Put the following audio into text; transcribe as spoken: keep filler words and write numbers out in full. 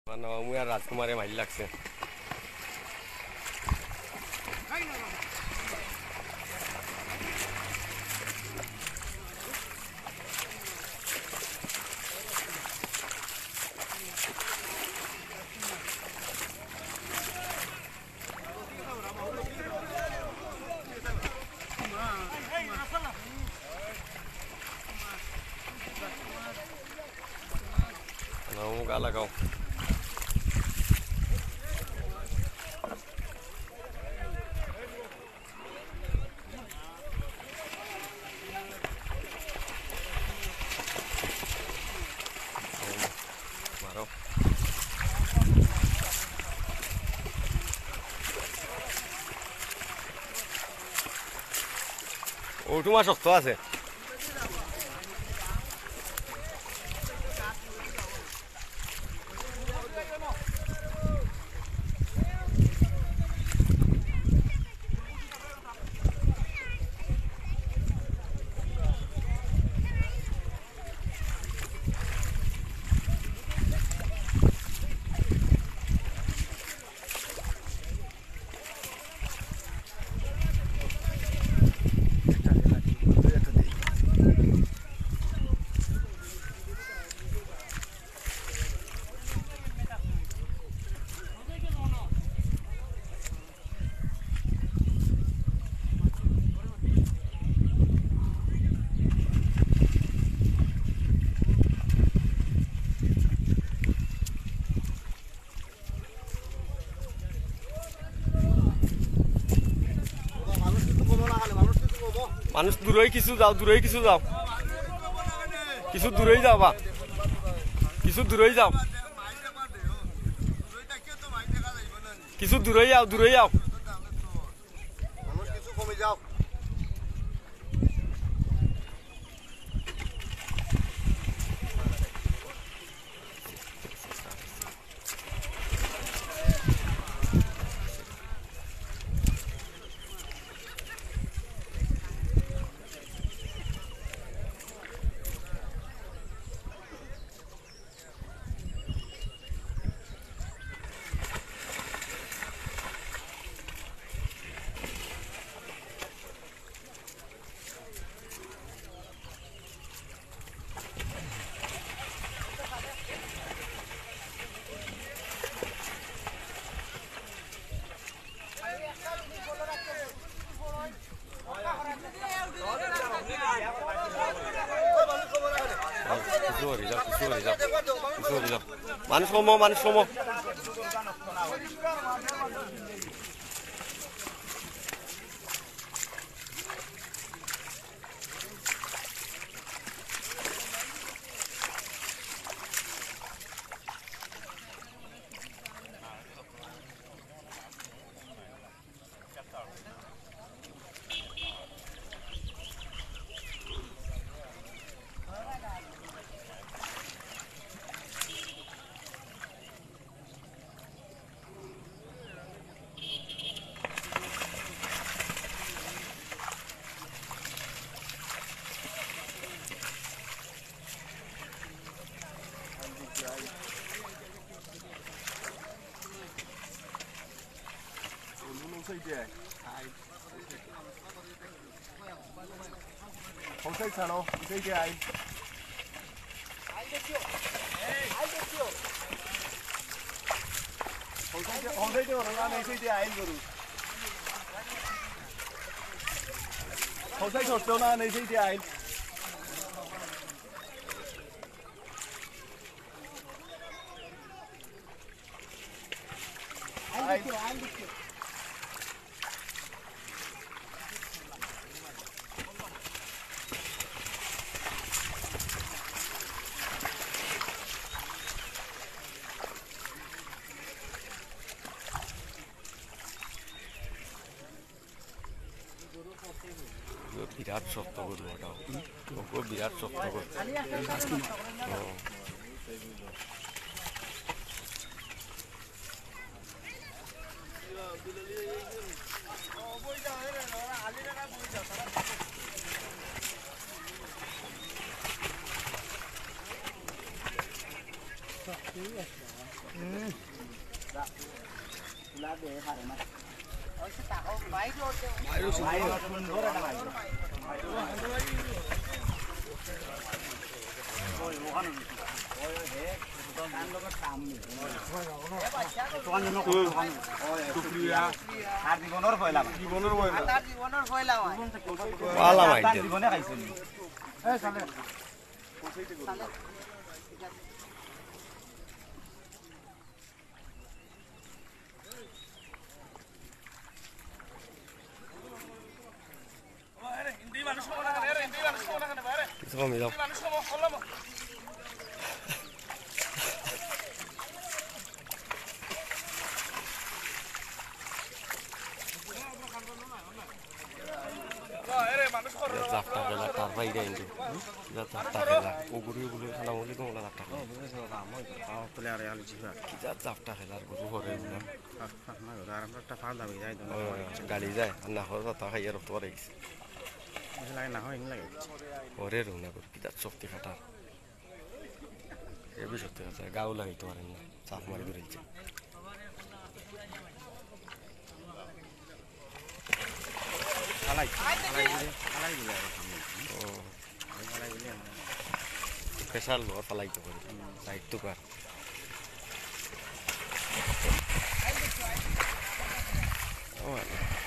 মুই আর রাজকুমারে মাইল লাগছে গা লাগাও মারো ও তোমার শক্ত আছে মানুষ দূরেই কিছু যাও দূরেই কিছু যাও কিছু দূরেই যাও বা কিছু দূরেই যাও কিছু দূরেই যাও দূরেই যাও মানুষ কিছু কমে যাও মানুষ কমো মানুষ কমো không thấy sao đâu thấy cái ai không thấy không thấy đâu nó này thấy cái ai rồi không thấy thật đâu nó này thấy cái ai anh đi anh đi বিরাট শক্ত করবো ওটাও বিরাট শক্ত করবো কিছু কমে যাও জাফটা খেলা তার বাইরে আইন জাফটা খেলা ওগুলি ওগুলি খেলা বলি কোনটা জাফটা খেলা জাফটা খেলার গরু হরে গাড়ি যায় আর না হওয়ার কথা খাইয়ার তো পরে গেছে হরে রুম না কি তার শক্তি খাটার এ শক্তি খাটা গাও লাগাইতে পারেন না চাপ মারি ধরেছে প্রেশার লোয়ার ফালাইতে পারে দায়িত্ব কার